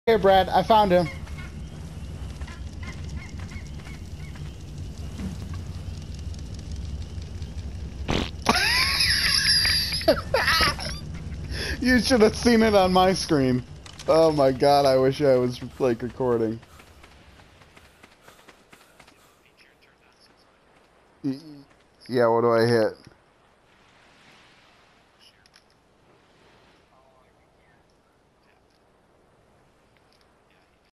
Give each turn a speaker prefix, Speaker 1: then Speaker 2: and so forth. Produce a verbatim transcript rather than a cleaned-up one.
Speaker 1: Here, Brad, I found him. You should have seen it on my screen. Oh my god, I wish I was like recording. Yeah, what do I hit?